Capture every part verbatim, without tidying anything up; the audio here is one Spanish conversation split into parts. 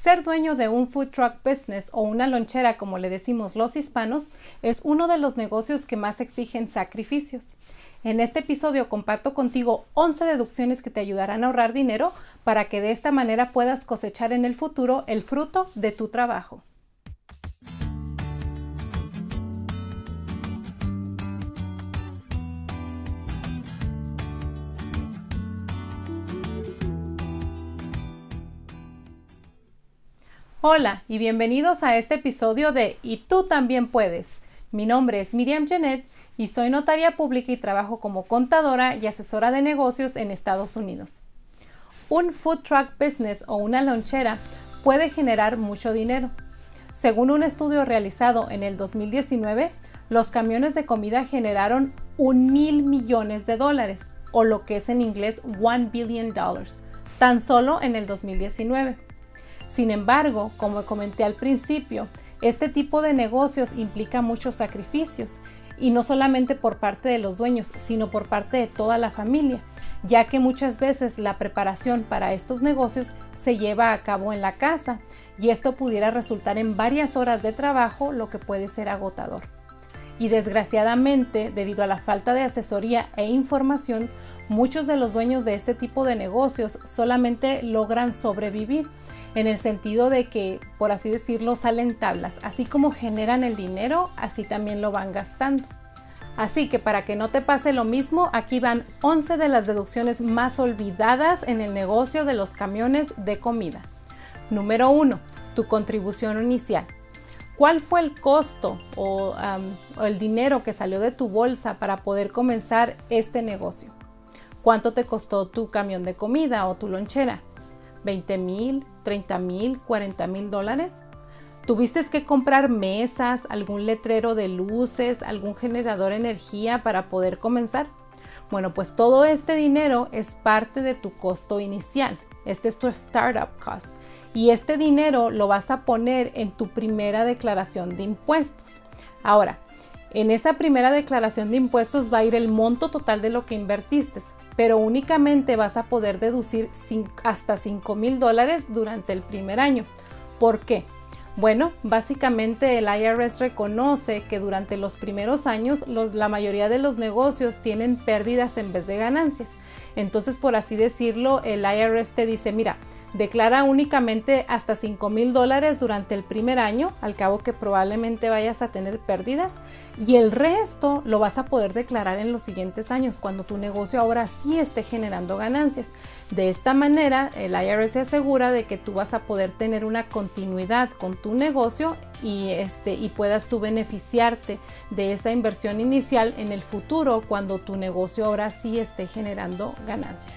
Ser dueño de un food truck business o una lonchera, como le decimos los hispanos, es uno de los negocios que más exigen sacrificios. En este episodio comparto contigo once deducciones que te ayudarán a ahorrar dinero para que de esta manera puedas cosechar en el futuro el fruto de tu trabajo. Hola y bienvenidos a este episodio de Y tú también puedes. Mi nombre es Miriam Genet y soy notaria pública y trabajo como contadora y asesora de negocios en Estados Unidos. Un food truck business o una lonchera puede generar mucho dinero. Según un estudio realizado en el dos mil diecinueve, los camiones de comida generaron un mil millones de dólares, o lo que es en inglés one billion dollars, tan solo en el dos mil diecinueve. Sin embargo, como comenté al principio, este tipo de negocios implica muchos sacrificios, y no solamente por parte de los dueños, sino por parte de toda la familia, ya que muchas veces la preparación para estos negocios se lleva a cabo en la casa, y esto pudiera resultar en varias horas de trabajo, lo que puede ser agotador. Y desgraciadamente, debido a la falta de asesoría e información, muchos de los dueños de este tipo de negocios solamente logran sobrevivir, en el sentido de que, por así decirlo, salen tablas. Así como generan el dinero, así también lo van gastando. Así que para que no te pase lo mismo, aquí van once de las deducciones más olvidadas en el negocio de los camiones de comida. Número uno. Tu contribución inicial. ¿Cuál fue el costo o, um, o el dinero que salió de tu bolsa para poder comenzar este negocio? ¿Cuánto te costó tu camión de comida o tu lonchera? ¿veinte mil, treinta mil, cuarenta mil dólares? ¿Tuviste que comprar mesas, algún letrero de luces, algún generador de energía para poder comenzar? Bueno, pues todo este dinero es parte de tu costo inicial. Este es tu startup cost. Y este dinero lo vas a poner en tu primera declaración de impuestos. Ahora, en esa primera declaración de impuestos va a ir el monto total de lo que invertiste, pero únicamente vas a poder deducir hasta cinco mil dólares durante el primer año. ¿Por qué? Bueno, básicamente el I R S reconoce que durante los primeros años los, la mayoría de los negocios tienen pérdidas en vez de ganancias. Entonces, por así decirlo, el I R S te dice, mira, declara únicamente hasta cinco mil dólares durante el primer año, al cabo que probablemente vayas a tener pérdidas, y el resto lo vas a poder declarar en los siguientes años, cuando tu negocio ahora sí esté generando ganancias. De esta manera, el I R S se asegura de que tú vas a poder tener una continuidad con tu negocio y, este, y puedas tú beneficiarte de esa inversión inicial en el futuro, cuando tu negocio ahora sí esté generando ganancias.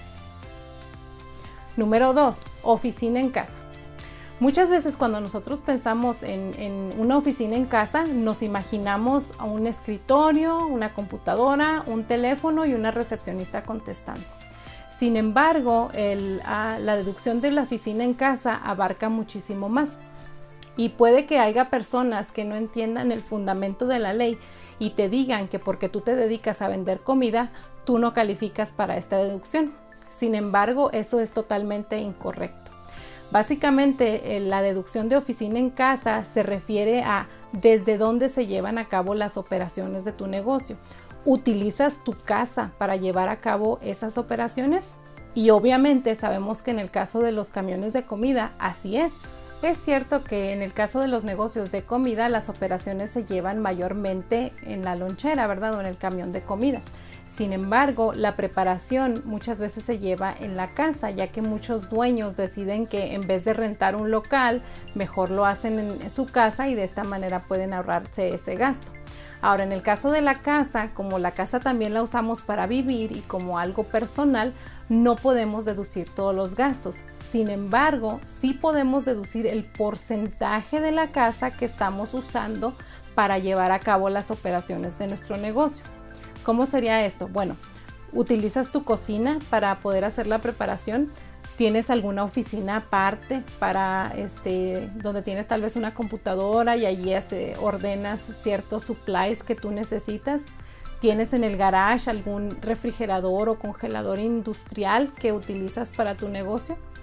Número dos. Oficina en casa. Muchas veces cuando nosotros pensamos en, en una oficina en casa, nos imaginamos a un escritorio, una computadora, un teléfono y una recepcionista contestando. Sin embargo, el, a, la deducción de la oficina en casa abarca muchísimo más. Y puede que haya personas que no entiendan el fundamento de la ley y te digan que porque tú te dedicas a vender comida, tú no calificas para esta deducción. Sin embargo, eso es totalmente incorrecto. Básicamente, la deducción de oficina en casa se refiere a desde dónde se llevan a cabo las operaciones de tu negocio. ¿Utilizas tu casa para llevar a cabo esas operaciones? Y obviamente sabemos que en el caso de los camiones de comida, así es. Es cierto que en el caso de los negocios de comida, las operaciones se llevan mayormente en la lonchera, ¿verdad? O en el camión de comida. Sin embargo, la preparación muchas veces se lleva en la casa, ya que muchos dueños deciden que en vez de rentar un local, mejor lo hacen en su casa y de esta manera pueden ahorrarse ese gasto. Ahora, en el caso de la casa, como la casa también la usamos para vivir y como algo personal, no podemos deducir todos los gastos. Sin embargo, sí podemos deducir el porcentaje de la casa que estamos usando para llevar a cabo las operaciones de nuestro negocio. ¿Cómo sería esto? Bueno, utilizas tu cocina para poder hacer la preparación. ¿Tienes alguna oficina aparte para este, donde tienes tal vez una computadora y allí este, ordenas ciertos supplies que tú necesitas? ¿Tienes en el garage algún refrigerador o congelador industrial que utilizas para tu negocio?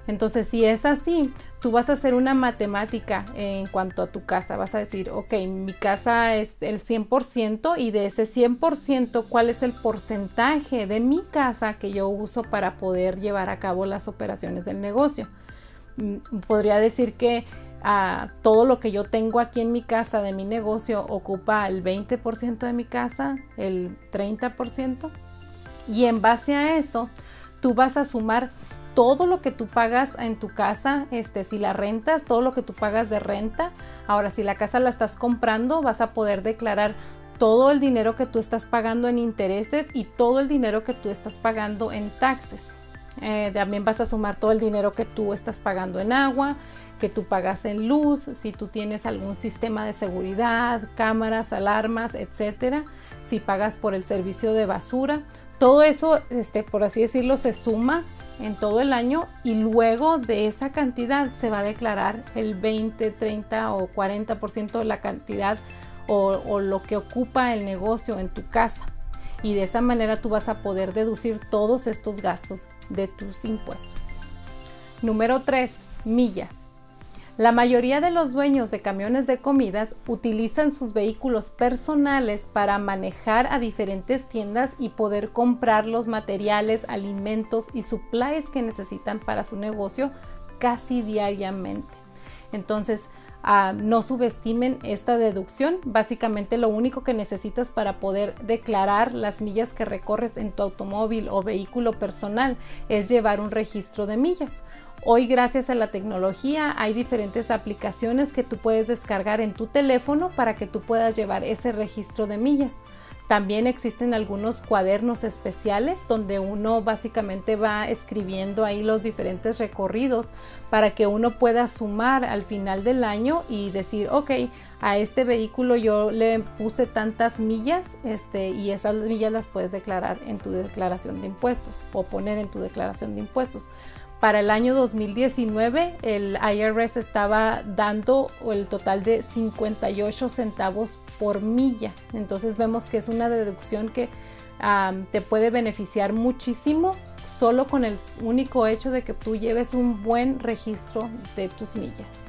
Entonces, si es así, tú vas a hacer una matemática en cuanto a tu casa. Vas a decir, ok, mi casa es el cien por ciento y de ese cien por ciento, ¿cuál es el porcentaje de mi casa que yo uso para poder llevar a cabo las operaciones del negocio? Podría decir que uh, todo lo que yo tengo aquí en mi casa de mi negocio ocupa el veinte por ciento de mi casa, el treinta por ciento. Y en base a eso, tú vas a sumar todo lo que tú pagas en tu casa, este, si la rentas, todo lo que tú pagas de renta. Ahora, si la casa la estás comprando, vas a poder declarar todo el dinero que tú estás pagando en intereses y todo el dinero que tú estás pagando en taxes. Eh, también vas a sumar todo el dinero que tú estás pagando en agua, que tú pagas en luz, si tú tienes algún sistema de seguridad, cámaras, alarmas, etcétera. Si pagas por el servicio de basura, todo eso, este, por así decirlo, se suma en todo el año y luego de esa cantidad se va a declarar el veinte, treinta o cuarenta por ciento de la cantidad o, o lo que ocupa el negocio en tu casa. Y de esa manera tú vas a poder deducir todos estos gastos de tus impuestos. Número tres, millas. La mayoría de los dueños de camiones de comidas utilizan sus vehículos personales para manejar a diferentes tiendas y poder comprar los materiales, alimentos y supplies que necesitan para su negocio casi diariamente. Entonces, Uh, no subestimen esta deducción. Básicamente lo único que necesitas para poder declarar las millas que recorres en tu automóvil o vehículo personal es llevar un registro de millas. Hoy, gracias a la tecnología, hay diferentes aplicaciones que tú puedes descargar en tu teléfono para que tú puedas llevar ese registro de millas. También existen algunos cuadernos especiales donde uno básicamente va escribiendo ahí los diferentes recorridos para que uno pueda sumar al final del año y decir, ok, a este vehículo yo le puse tantas millas este, y esas millas las puedes declarar en tu declaración de impuestos o poner en tu declaración de impuestos. Para el año dos mil diecinueve, el I R S estaba dando el total de cincuenta y ocho centavos por milla. Entonces vemos que es una deducción que um, te puede beneficiar muchísimo solo con el único hecho de que tú lleves un buen registro de tus millas.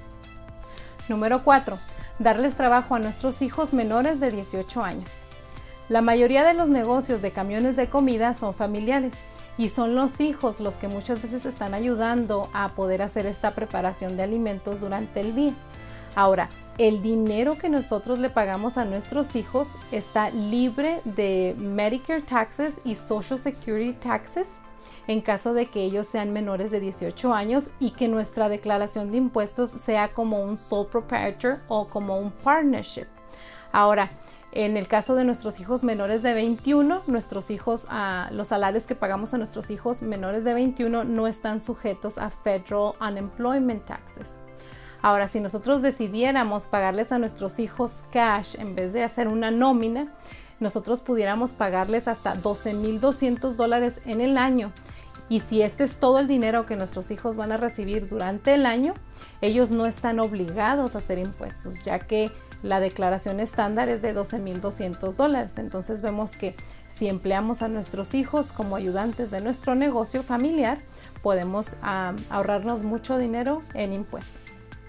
Número cuatro. Darles trabajo a nuestros hijos menores de dieciocho años. La mayoría de los negocios de camiones de comida son familiares. Y son los hijos los que muchas veces están ayudando a poder hacer esta preparación de alimentos durante el día. Ahora, el dinero que nosotros le pagamos a nuestros hijos está libre de Medicare taxes y Social Security taxes en caso de que ellos sean menores de dieciocho años y que nuestra declaración de impuestos sea como un sole proprietor o como un partnership. Ahora, en el caso de nuestros hijos menores de veintiuno, nuestros hijos, uh, los salarios que pagamos a nuestros hijos menores de veintiuno no están sujetos a Federal Unemployment Taxes. Ahora, si nosotros decidiéramos pagarles a nuestros hijos cash en vez de hacer una nómina, nosotros pudiéramos pagarles hasta doce mil doscientos dólares en el año. Y si este es todo el dinero que nuestros hijos van a recibir durante el año, ellos no están obligados a hacer impuestos, ya que la declaración estándar es de doce mil doscientos dólares. Entonces vemos que si empleamos a nuestros hijos como ayudantes de nuestro negocio familiar, podemos um, ahorrarnos mucho dinero en impuestos.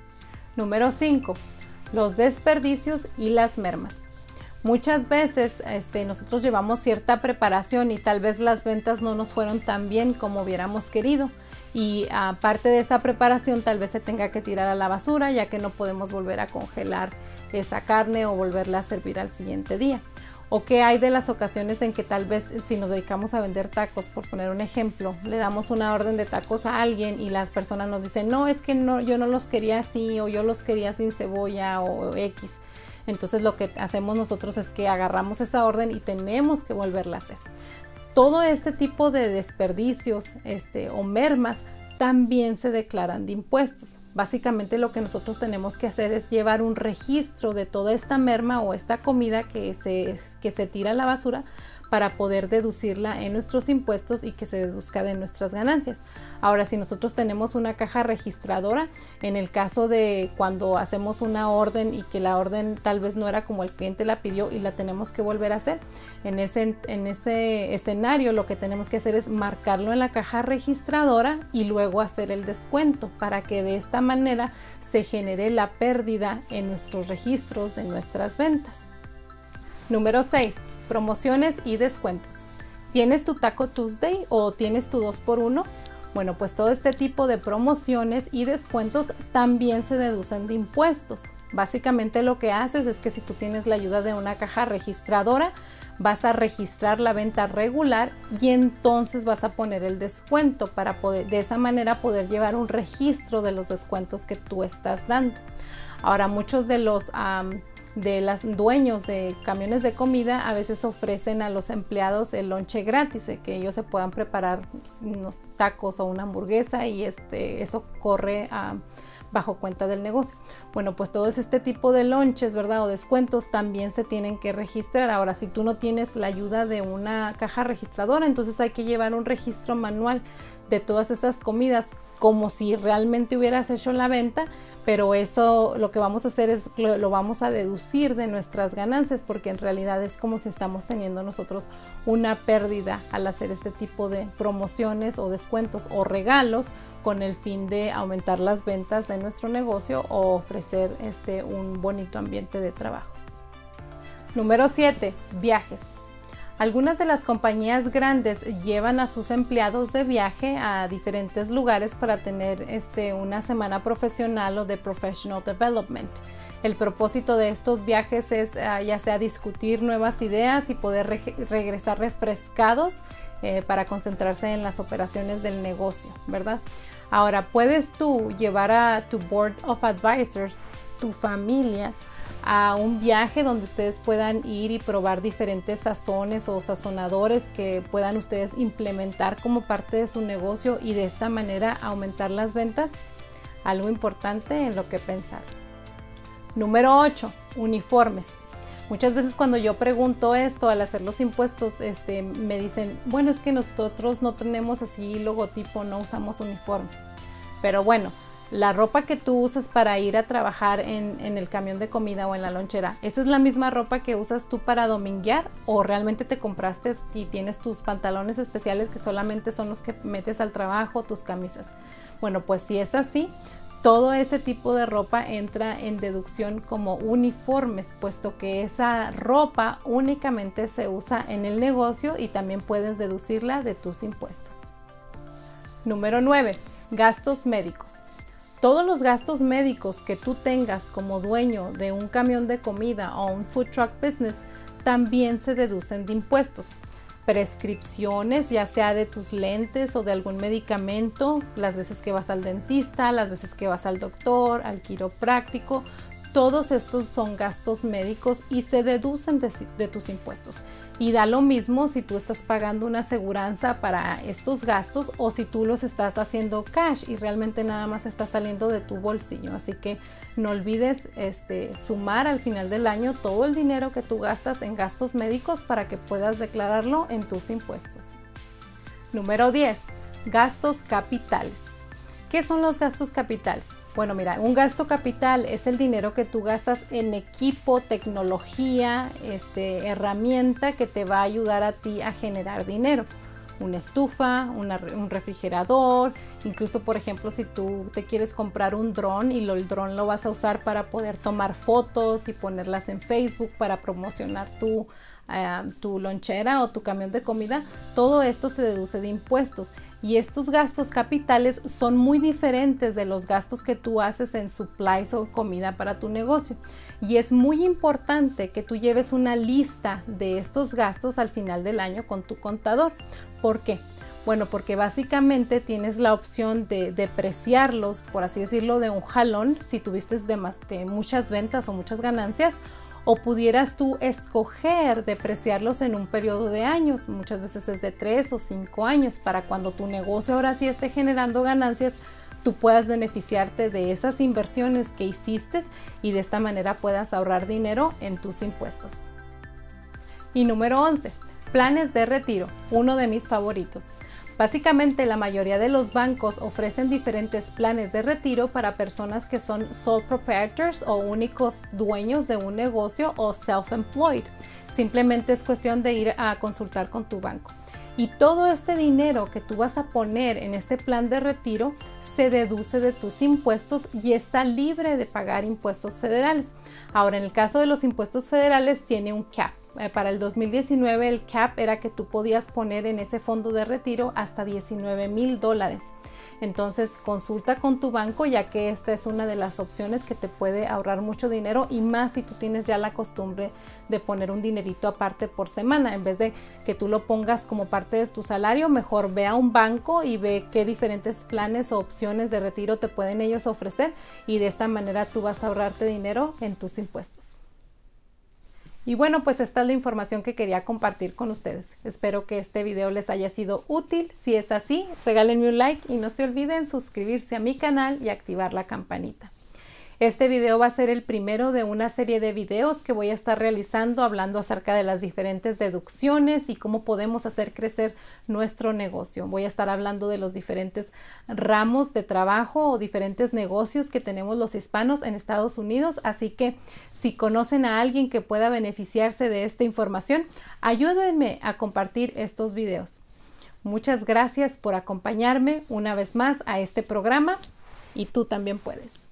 Número cinco. Los desperdicios y las mermas. Muchas veces este, nosotros llevamos cierta preparación y tal vez las ventas no nos fueron tan bien como hubiéramos querido. Y aparte de esa preparación tal vez se tenga que tirar a la basura ya que no podemos volver a congelar esa carne o volverla a servir al siguiente día. O que hay de las ocasiones en que tal vez si nos dedicamos a vender tacos, por poner un ejemplo, le damos una orden de tacos a alguien y las personas nos dicen, no, es que no, yo no los quería así o yo los quería sin cebolla o X. Entonces lo que hacemos nosotros es que agarramos esa orden y tenemos que volverla a hacer. Todo este tipo de desperdicios este, o mermas también se declaran de impuestos. Básicamente lo que nosotros tenemos que hacer es llevar un registro de toda esta merma o esta comida que se, que se tira a la basura para poder deducirla en nuestros impuestos y que se deduzca de nuestras ganancias. Ahora, si nosotros tenemos una caja registradora, en el caso de cuando hacemos una orden y que la orden tal vez no era como el cliente la pidió y la tenemos que volver a hacer, en ese, en ese escenario lo que tenemos que hacer es marcarlo en la caja registradora y luego hacer el descuento para que de esta manera se genere la pérdida en nuestros registros de nuestras ventas. Número seis. Promociones y descuentos. ¿Tienes tu Taco Tuesday o tienes tu dos por uno? Bueno, pues todo este tipo de promociones y descuentos también se deducen de impuestos. Básicamente lo que haces es que si tú tienes la ayuda de una caja registradora, vas a registrar la venta regular y entonces vas a poner el descuento para poder, de esa manera poder llevar un registro de los descuentos que tú estás dando. Ahora, muchos de los um, de los dueños de camiones de comida a veces ofrecen a los empleados el lonche gratis, eh, que ellos se puedan preparar unos tacos o una hamburguesa y este, eso corre a bajo cuenta del negocio. Bueno, pues todo este tipo de lonches, ¿verdad? O descuentos también se tienen que registrar. Ahora, si tú no tienes la ayuda de una caja registradora, entonces hay que llevar un registro manual de todas esas comidas como si realmente hubieras hecho la venta, pero eso lo que vamos a hacer es lo, lo vamos a deducir de nuestras ganancias, porque en realidad es como si estamos teniendo nosotros una pérdida al hacer este tipo de promociones o descuentos o regalos con el fin de aumentar las ventas de nuestro negocio o ofrecer este, un bonito ambiente de trabajo. Número siete. Viajes. Algunas de las compañías grandes llevan a sus empleados de viaje a diferentes lugares para tener este, una semana profesional o de professional development. El propósito de estos viajes es uh, ya sea discutir nuevas ideas y poder re regresar refrescados eh, para concentrarse en las operaciones del negocio, ¿verdad? Ahora, puedes tú llevar a tu Board of Advisors, tu familia, a un viaje donde ustedes puedan ir y probar diferentes sazones o sazonadores que puedan ustedes implementar como parte de su negocio y de esta manera aumentar las ventas. Algo importante en lo que pensar. Número ocho. Uniformes. Muchas veces cuando yo pregunto esto al hacer los impuestos, este, me dicen, bueno, es que nosotros no tenemos así logotipo, no usamos uniforme. Pero bueno, la ropa que tú usas para ir a trabajar en, en el camión de comida o en la lonchera, ¿esa es la misma ropa que usas tú para dominguear o realmente te compraste y tienes tus pantalones especiales que solamente son los que metes al trabajo, tus camisas? Bueno, pues si es así, todo ese tipo de ropa entra en deducción como uniformes, puesto que esa ropa únicamente se usa en el negocio y también puedes deducirla de tus impuestos. Número nueve. Gastos médicos. Todos los gastos médicos que tú tengas como dueño de un camión de comida o un food truck business también se deducen de impuestos. Prescripciones, ya sea de tus lentes o de algún medicamento, las veces que vas al dentista, las veces que vas al doctor, al quiropráctico, todos estos son gastos médicos y se deducen de, de tus impuestos. Y da lo mismo si tú estás pagando una aseguranza para estos gastos o si tú los estás haciendo cash y realmente nada más está saliendo de tu bolsillo. Así que no olvides este, sumar al final del año todo el dinero que tú gastas en gastos médicos para que puedas declararlo en tus impuestos. Número diez. Gastos capitales. ¿Qué son los gastos capitales? Bueno, mira, un gasto capital es el dinero que tú gastas en equipo, tecnología, este, herramienta que te va a ayudar a ti a generar dinero. Una estufa, una, un refrigerador, incluso por ejemplo si tú te quieres comprar un dron y lo, el dron lo vas a usar para poder tomar fotos y ponerlas en Facebook para promocionar tu, uh, tu lonchera o tu camión de comida, todo esto se deduce de impuestos. Y estos gastos capitales son muy diferentes de los gastos que tú haces en supplies o comida para tu negocio. Y es muy importante que tú lleves una lista de estos gastos al final del año con tu contador. ¿Por qué? Bueno, porque básicamente tienes la opción de depreciarlos, por así decirlo, de un jalón, si tuviste de, más, de muchas ventas o muchas ganancias, o pudieras tú escoger depreciarlos en un periodo de años, muchas veces es de tres o cinco años, para cuando tu negocio ahora sí esté generando ganancias, tú puedas beneficiarte de esas inversiones que hiciste y de esta manera puedas ahorrar dinero en tus impuestos. Y número once, Planes de retiro, uno de mis favoritos. Básicamente la mayoría de los bancos ofrecen diferentes planes de retiro para personas que son sole proprietors o únicos dueños de un negocio o self-employed. Simplemente es cuestión de ir a consultar con tu banco. Y todo este dinero que tú vas a poner en este plan de retiro se deduce de tus impuestos y está libre de pagar impuestos federales. Ahora, en el caso de los impuestos federales tiene un cap. Eh, para el dos mil diecinueve el cap era que tú podías poner en ese fondo de retiro hasta diecinueve mil dólares. Entonces consulta con tu banco, ya que esta es una de las opciones que te puede ahorrar mucho dinero, y más si tú tienes ya la costumbre de poner un dinerito aparte por semana. En vez de que tú lo pongas como parte de tu salario, mejor ve a un banco y ve qué diferentes planes o opciones de retiro te pueden ellos ofrecer, y de esta manera tú vas a ahorrarte dinero en tus impuestos. Y bueno, pues esta es la información que quería compartir con ustedes. Espero que este video les haya sido útil. Si es así, regálenme un like y no se olviden suscribirse a mi canal y activar la campanita. Este video va a ser el primero de una serie de videos que voy a estar realizando hablando acerca de las diferentes deducciones y cómo podemos hacer crecer nuestro negocio. Voy a estar hablando de los diferentes ramos de trabajo o diferentes negocios que tenemos los hispanos en Estados Unidos, así que si conocen a alguien que pueda beneficiarse de esta información, ayúdenme a compartir estos videos. Muchas gracias por acompañarme una vez más a este programa, y tú también puedes.